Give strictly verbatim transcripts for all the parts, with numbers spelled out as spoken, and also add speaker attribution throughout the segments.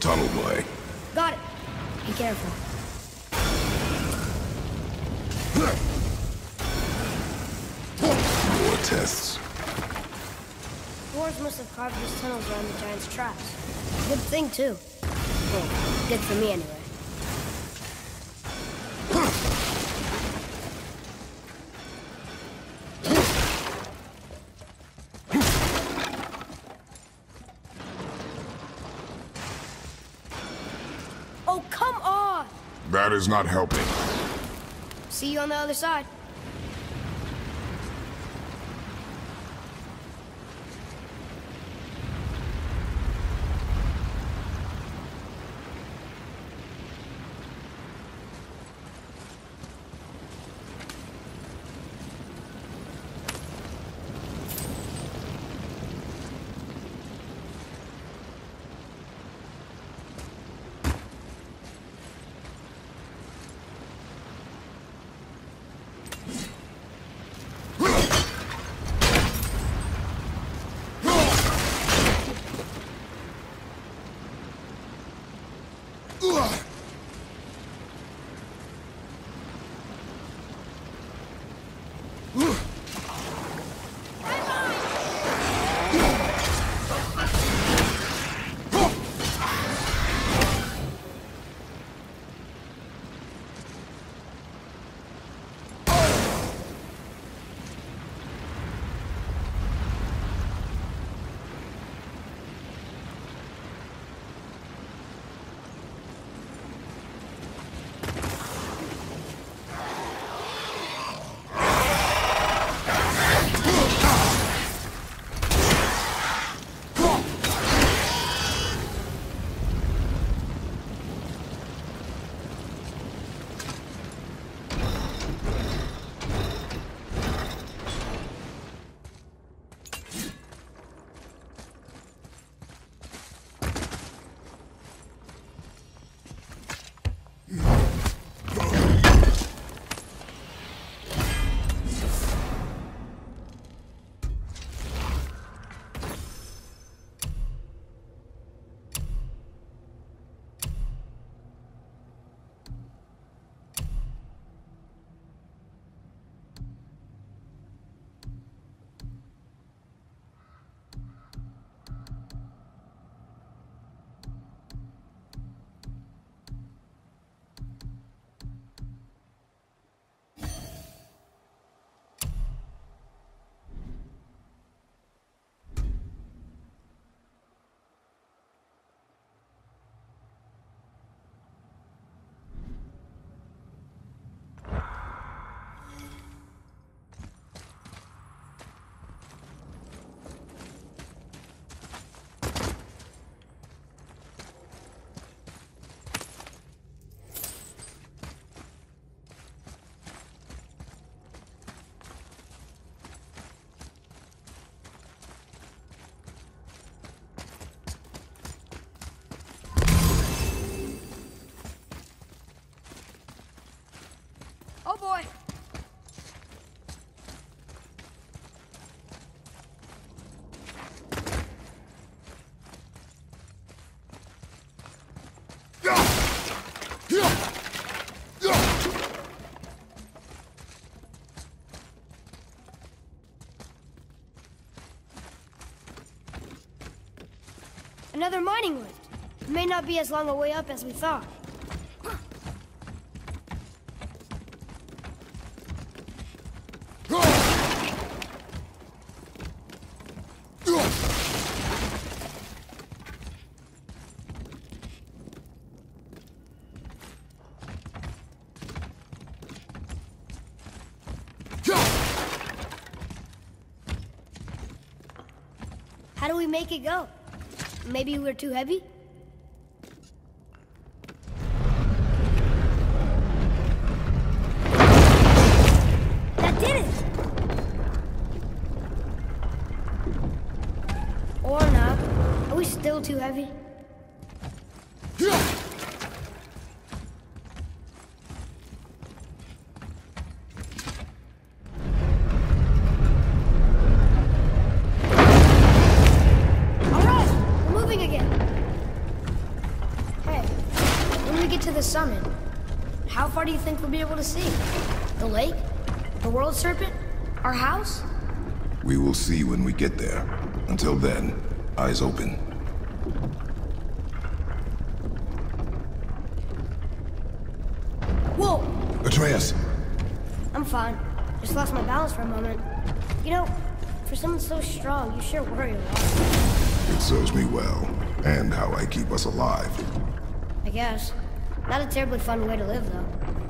Speaker 1: tunnel boy.
Speaker 2: Got it. Be careful.
Speaker 1: More tests.
Speaker 2: Dwarves must have carved these tunnels around the giant's traps. Good thing, too. Well, good for me, anyway. Oh, come on!
Speaker 1: That is not helping.
Speaker 2: See you on the other side. Oh boy! Another mining lift. It may not be as long a way up as we thought. How do we make it go? Maybe we're too heavy? That did it! Or not. Are we still too heavy? to the summit. How far do you think we'll be able to see? The lake? The world serpent? Our house?
Speaker 1: We will see when we get there. Until then, eyes open.
Speaker 2: Whoa!
Speaker 1: Atreus!
Speaker 2: I'm fine. Just lost my balance for a moment. You know, for someone so strong, you sure worry a lot.
Speaker 1: It serves me well, and how I keep us alive.
Speaker 2: I guess. Not a terribly fun way to live, though.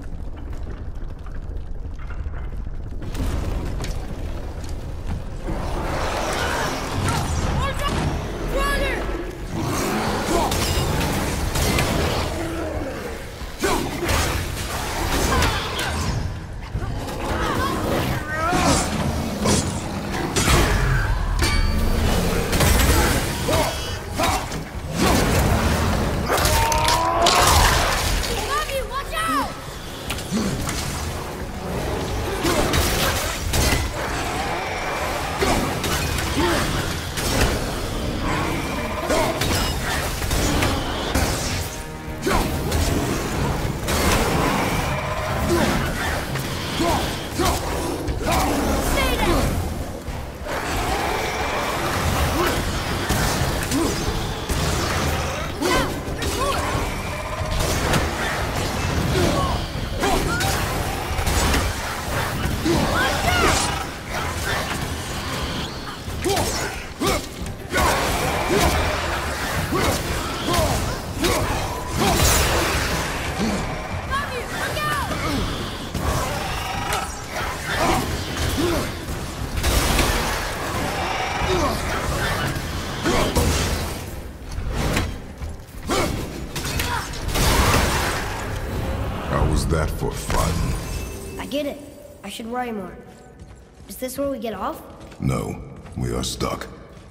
Speaker 1: That for fun?
Speaker 2: I get it. I should worry more. Is this where we get off?
Speaker 1: No, we are stuck.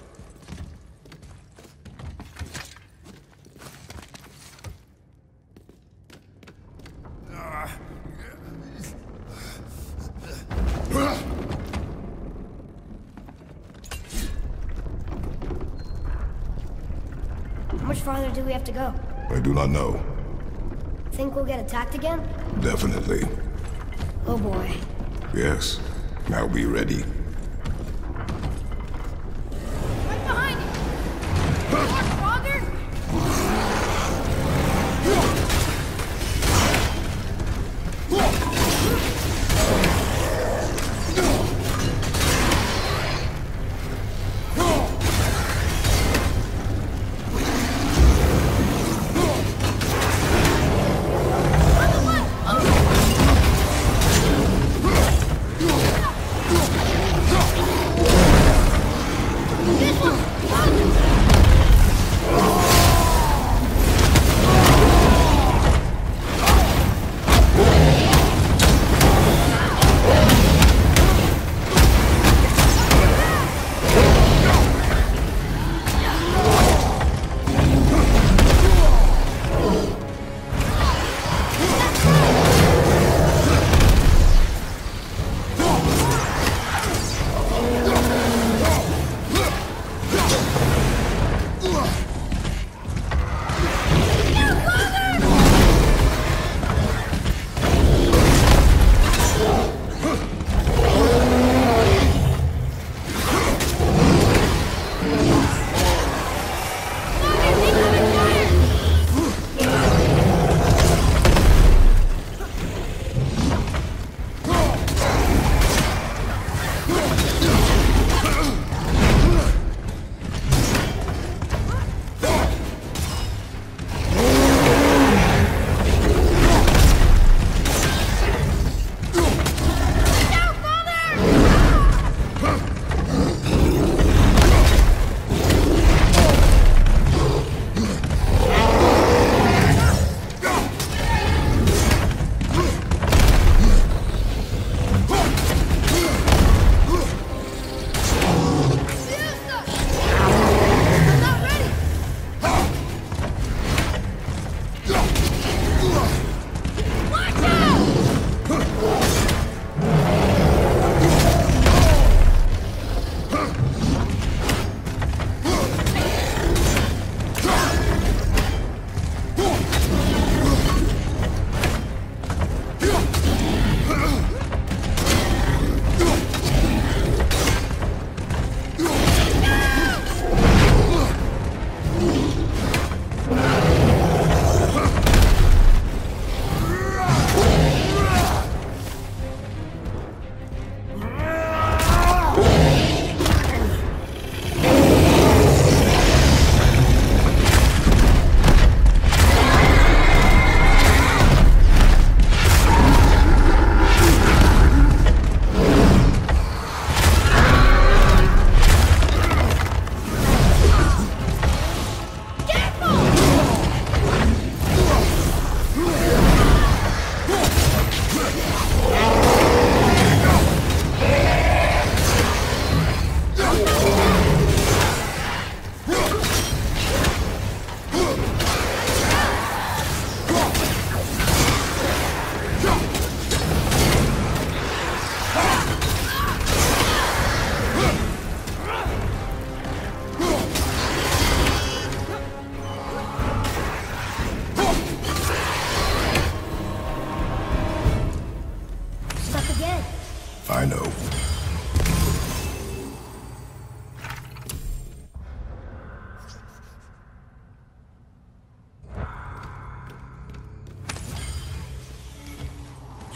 Speaker 2: How much farther do we have to go?
Speaker 1: I do not know.
Speaker 2: Think we'll get attacked again?
Speaker 1: Definitely.
Speaker 2: Oh boy.
Speaker 1: Yes. Now be ready.
Speaker 2: Right behind you! More stronger?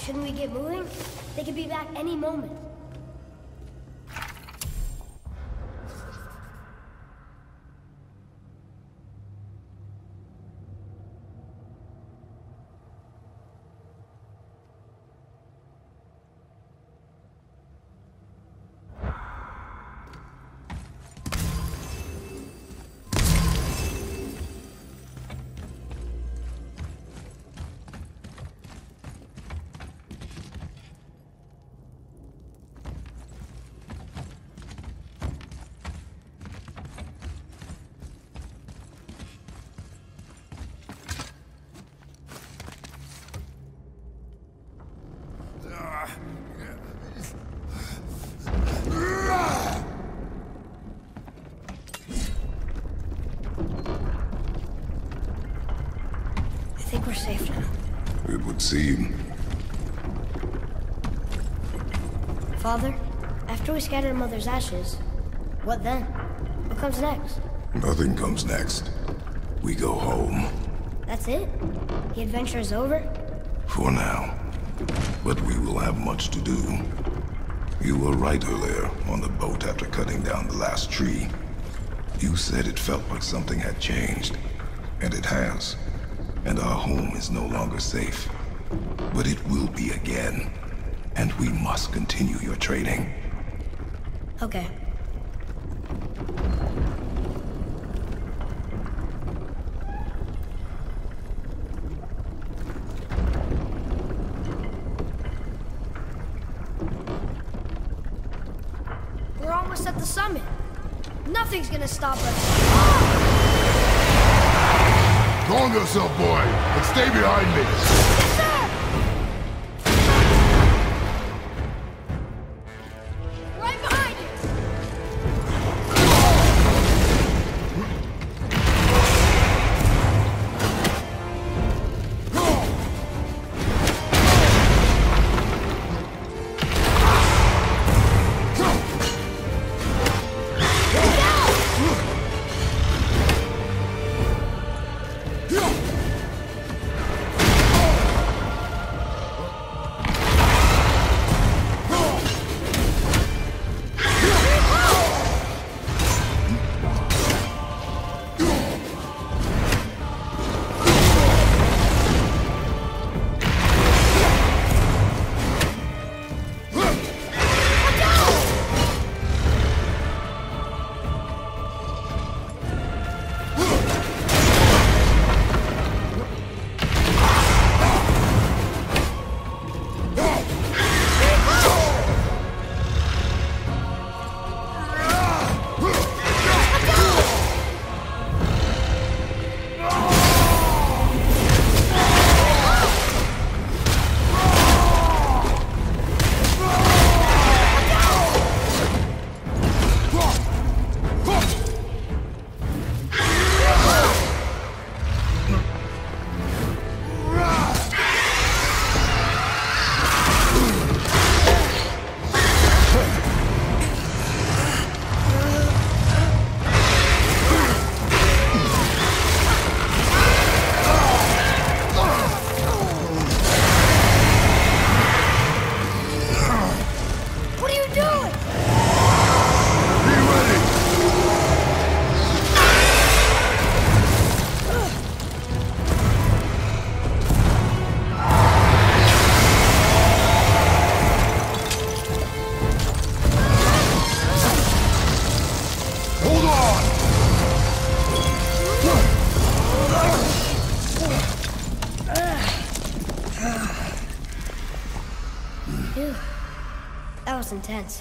Speaker 2: Shouldn't we get moving? They could be back any moment. I think we're safe now.
Speaker 1: It would seem.
Speaker 2: Father, after we scatter Mother's ashes, what then? What comes next?
Speaker 1: Nothing comes next. We go home.
Speaker 2: That's it? The adventure is over?
Speaker 1: For now. But we will have much to do. You were right earlier on the boat after cutting down the last tree. You said it felt like something had changed. And it has. And our home is no longer safe. But it will be again. And we must continue your training.
Speaker 2: Okay. We're almost at the summit. Nothing's gonna stop us.
Speaker 3: Calm yourself, boy, and stay behind me.
Speaker 2: Yes, sir! Right behind you! Phew. That was intense.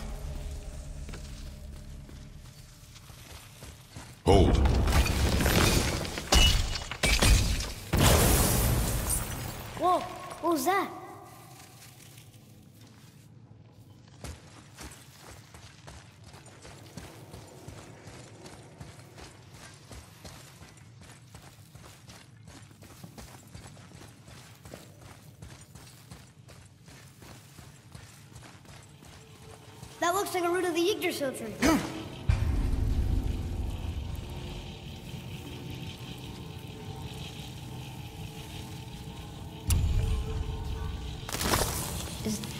Speaker 1: Hold.
Speaker 2: Whoa, what was that? That looks like a root of the Yggdrasil tree.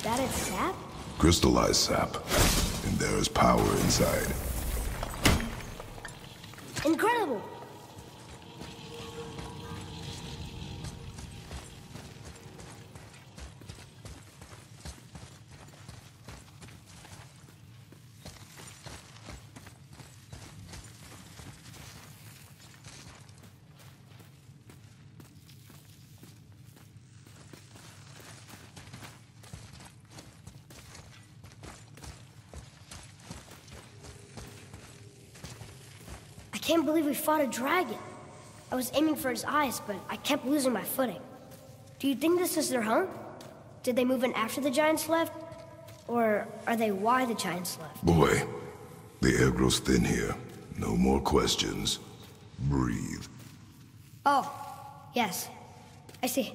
Speaker 2: That is sap?
Speaker 1: Crystallized sap. And there is power inside.
Speaker 2: Incredible! I can't believe we fought a dragon. I was aiming for his eyes, but I kept losing my footing. Do you think this is their home? Did they move in after the giants left? Or are they why the giants left?
Speaker 1: Boy, the air grows thin here. No more questions. Breathe.
Speaker 2: Oh, yes. I see.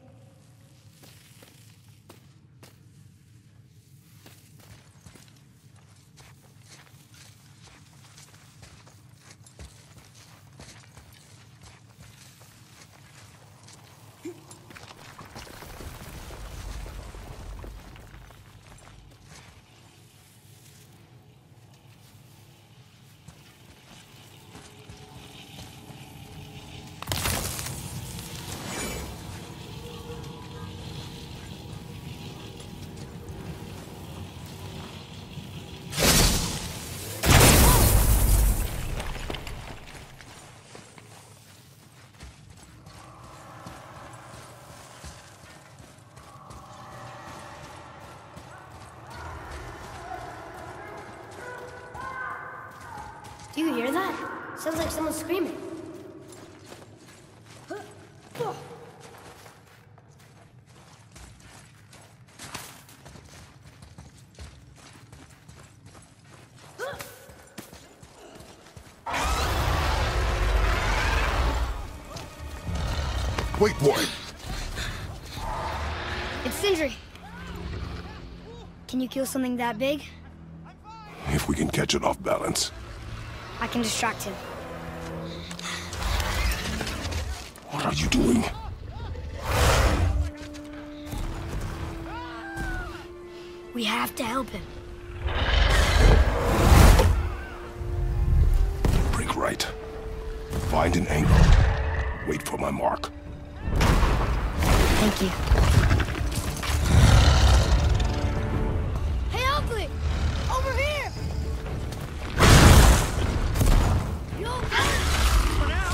Speaker 2: Do you hear that? Sounds like someone screaming.
Speaker 3: Wait, boy.
Speaker 2: It's Sindri. Can you kill something that big?
Speaker 1: If we can catch it off balance.
Speaker 2: I can distract him.
Speaker 1: What are you doing?
Speaker 2: We have to help him.
Speaker 1: Break right. Find an angle. Wait for my mark.
Speaker 2: Thank you. Hey, Hraezlyr! Over here! You okay? For now.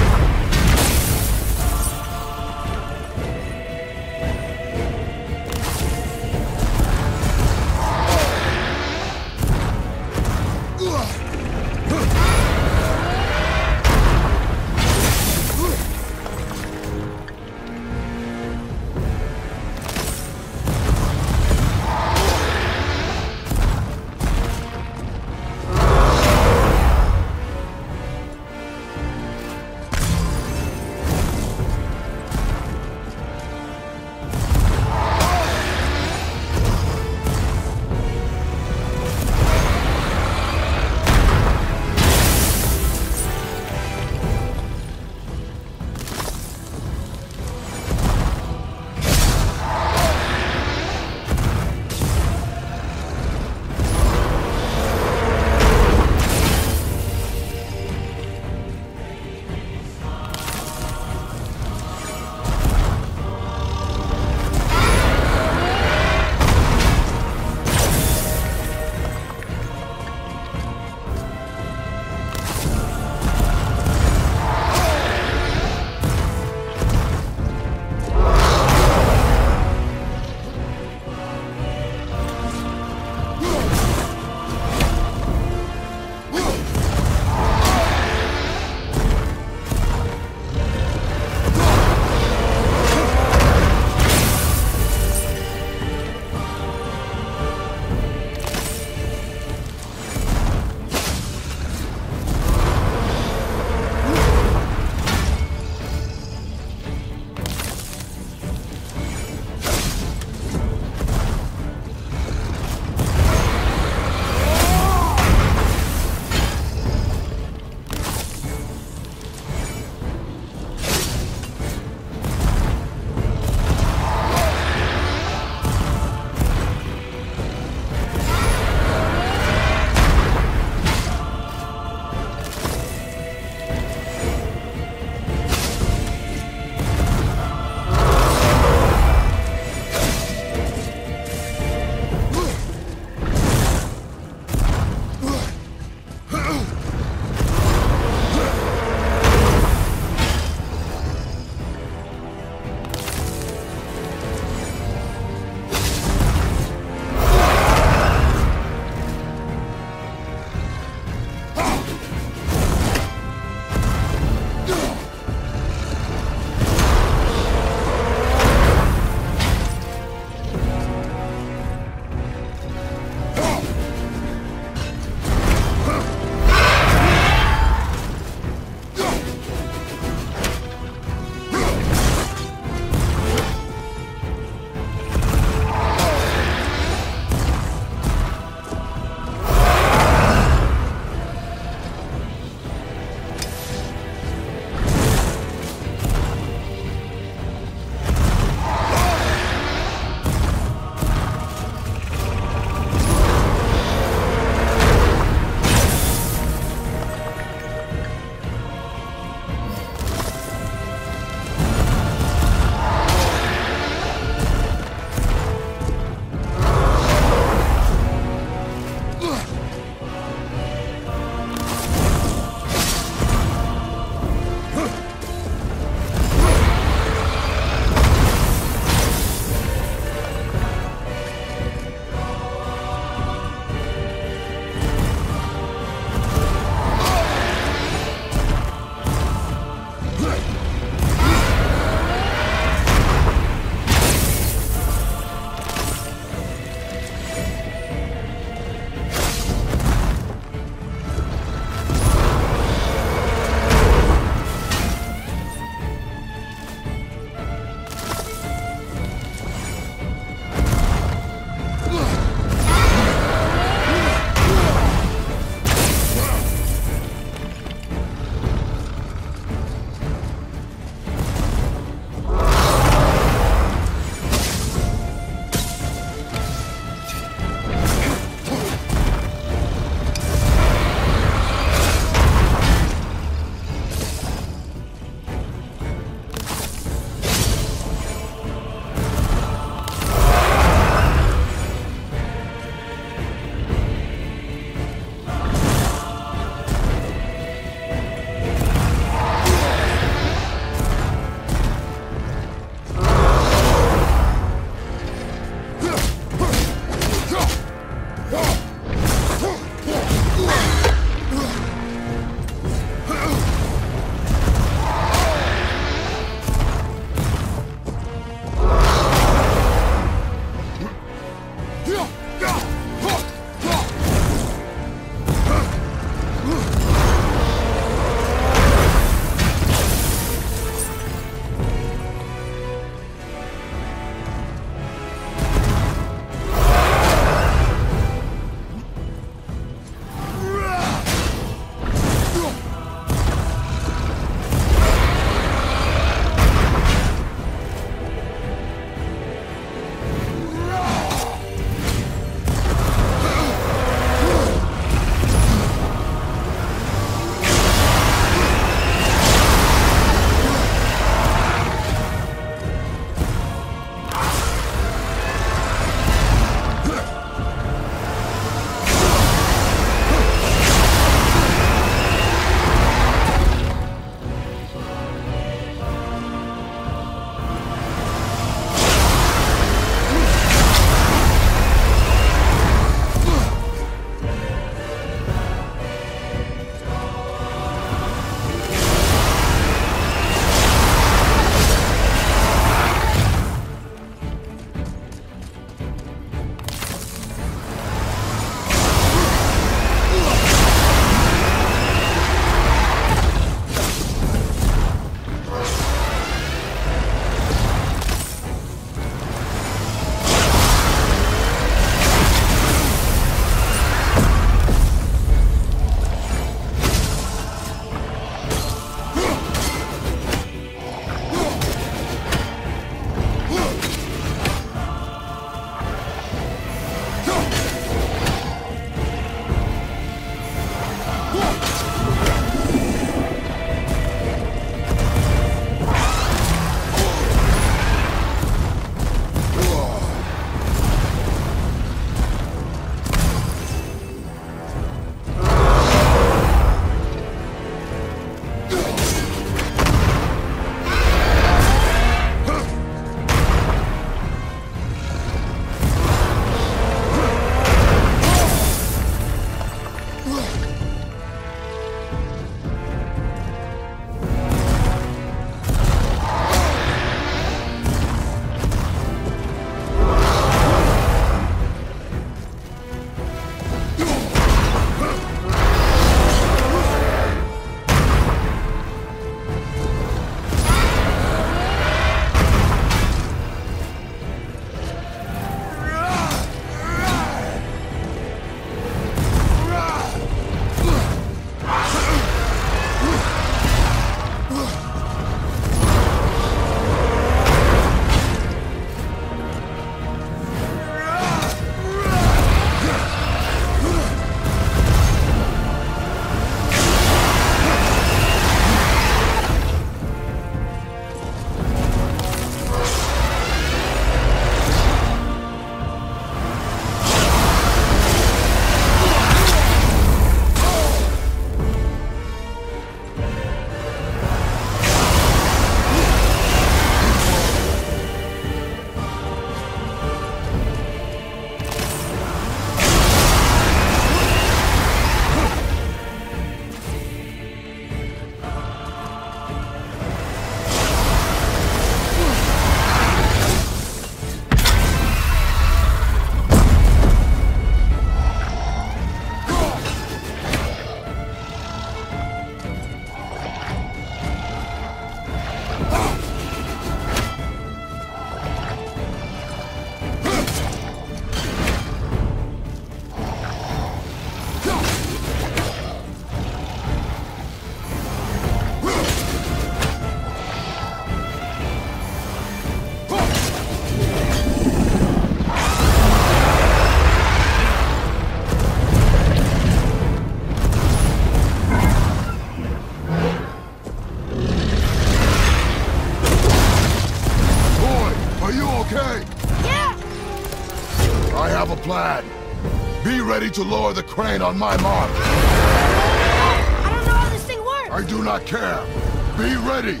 Speaker 3: I have a plan. Be ready to lower the crane on my mark.
Speaker 2: I don't know how this thing works!
Speaker 3: I do not care. Be ready!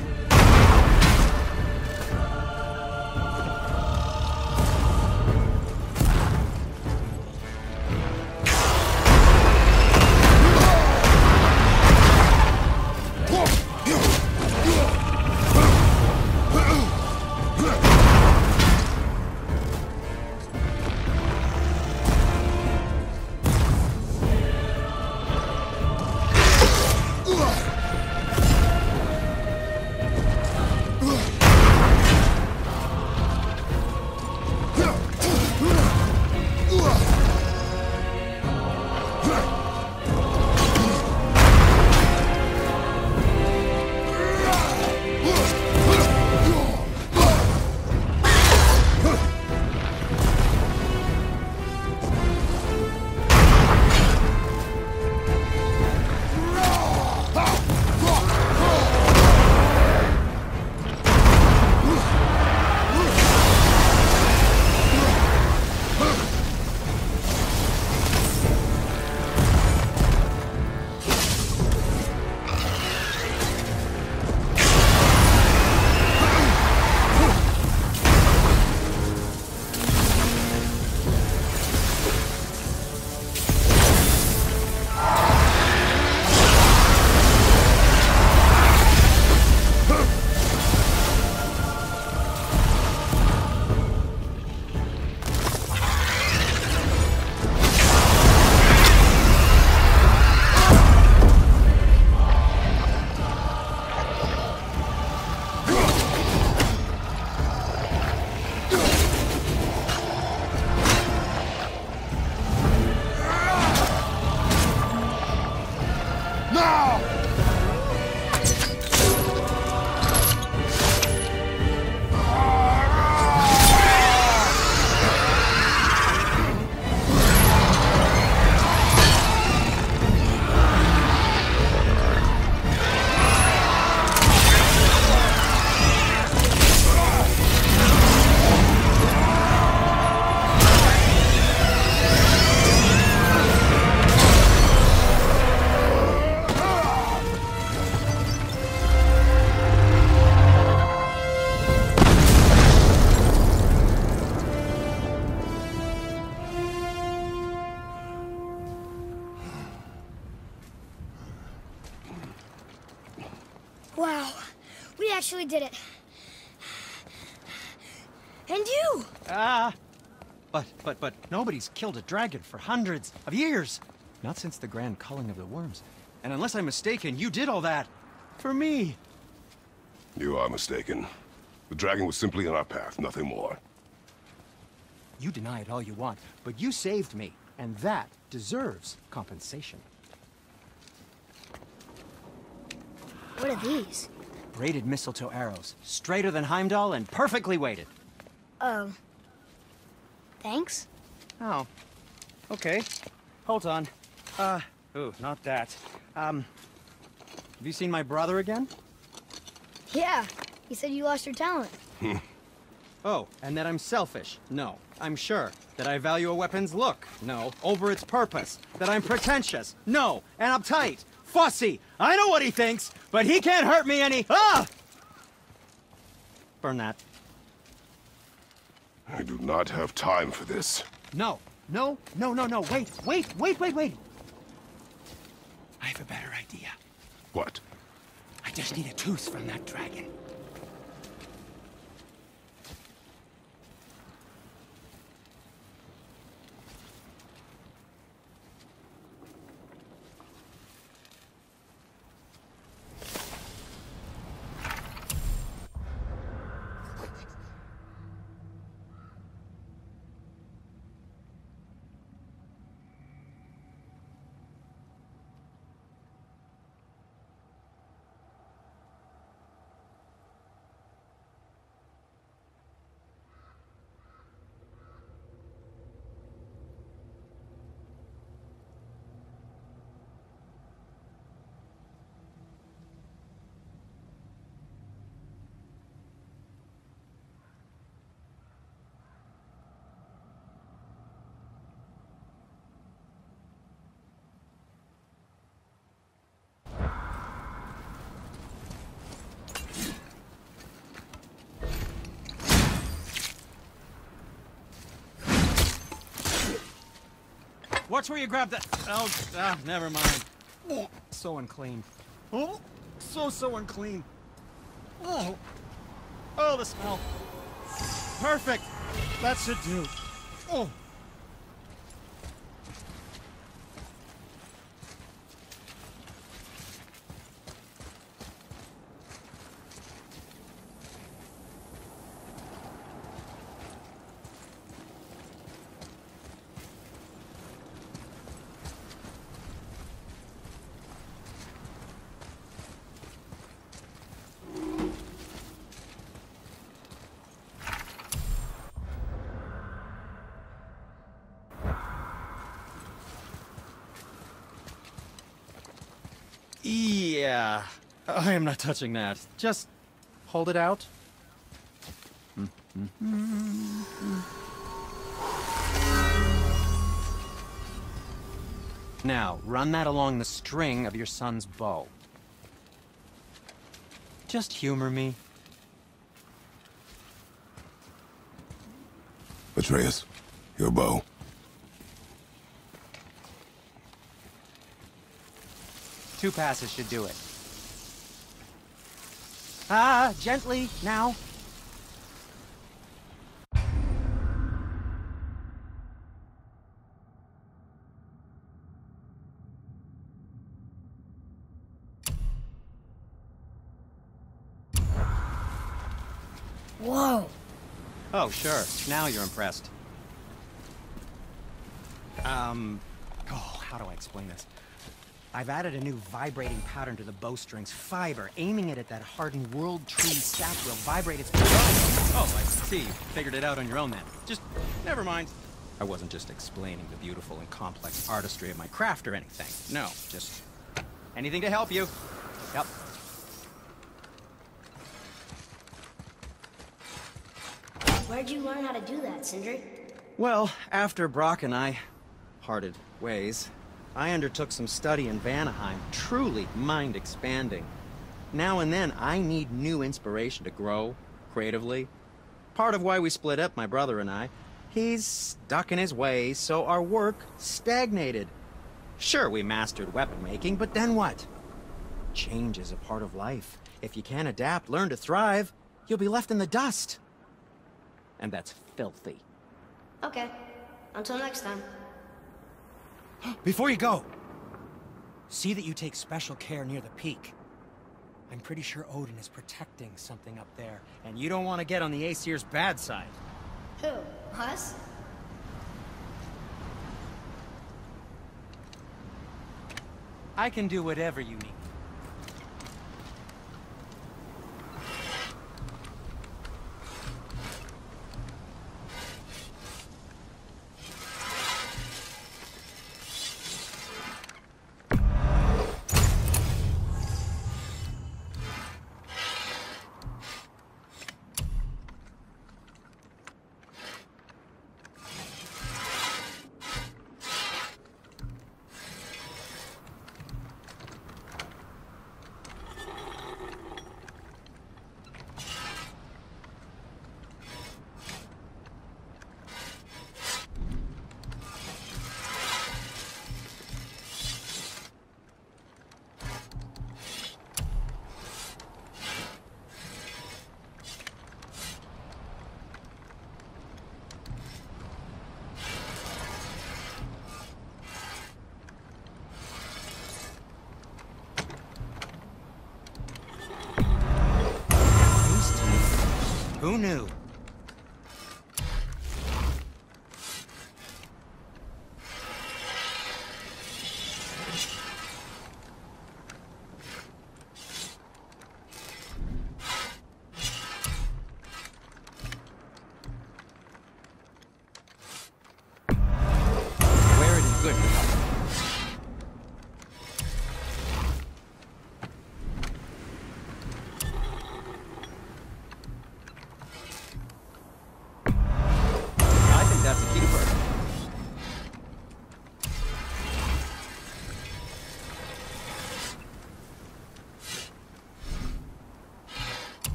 Speaker 2: Wow, we actually did it. And you!
Speaker 4: Ah, but, but, but nobody's killed a dragon for hundreds of years. Not since the grand culling of the worms. And unless I'm mistaken, you did all that for me.
Speaker 3: You are mistaken. The dragon was simply in our path, nothing more.
Speaker 4: You deny it all you want, but you saved me, and that deserves compensation.
Speaker 2: What are these?
Speaker 4: Braided mistletoe arrows, straighter than Heimdall and perfectly weighted.
Speaker 2: Oh. Thanks?
Speaker 4: Oh. Okay. Hold on. Uh, ooh, not that. Um, have you seen my brother again?
Speaker 2: Yeah, he said you lost your talent.
Speaker 4: Oh, and that I'm selfish? No, I'm sure. That I value a weapon's look? No, over its purpose. That I'm pretentious? No, and uptight. Fussy! I know what he thinks, but he can't hurt me any- Ah! Burn that.
Speaker 3: I do not have time for this.
Speaker 4: No, no, no, no, no, wait, wait, wait, wait, wait! I have a better idea.
Speaker 3: What?
Speaker 4: I just need a tooth from that dragon. Watch where you grab that. Oh, ah, never mind. Oh, so unclean. Oh, so, so unclean. Oh, oh, the smell. Perfect. That should do. Oh. Yeah, I am not touching that. Just hold it out. Now, run that along the string of your son's bow. Just humor me.
Speaker 1: Atreus, your bow.
Speaker 4: Two passes should do it. Ah, gently, now.
Speaker 2: Whoa!
Speaker 4: Oh, sure. Now you're impressed. Um, oh, how do I explain this? I've added a new vibrating pattern to the bowstring's fiber. Aiming it at that hardened world tree stack will vibrate its... Oh, I see. You figured it out on your own then. Just, never mind. I wasn't just explaining the beautiful and complex artistry of my craft or anything. No, just anything to help you. Yep.
Speaker 2: Where'd you learn how to do that, Sindri?
Speaker 4: Well, after Brock and I parted ways, I undertook some study in Vanaheim, truly mind-expanding. Now and then, I need new inspiration to grow, creatively. Part of why we split up, my brother and I. He's stuck in his ways, so our work stagnated. Sure, we mastered weapon making, but then what? Change is a part of life. If you can't adapt, learn to thrive, you'll be left in the dust. And that's filthy.
Speaker 2: Okay. Until next time.
Speaker 5: Before you go, see that you take special care near the peak. I'm pretty sure Odin is protecting something up there, and you don't want to get on the Aesir's bad side.
Speaker 2: Who? Us?
Speaker 5: I can do whatever you need.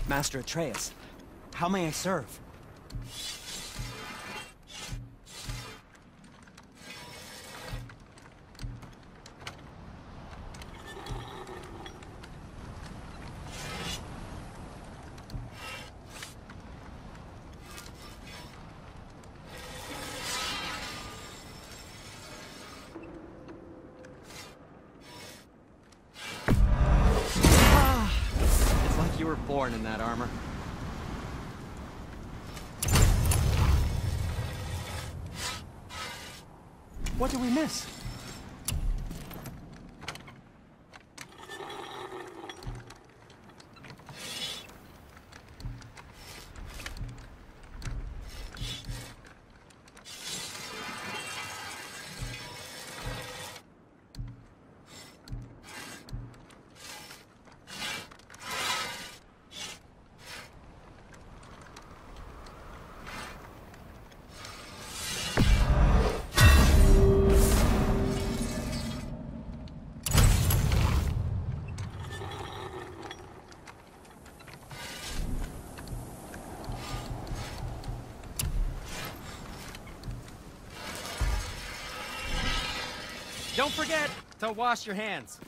Speaker 5: Master Atreus. How may I serve?
Speaker 4: You were born in that armor.
Speaker 5: What did we miss?
Speaker 4: Don't forget to wash your hands.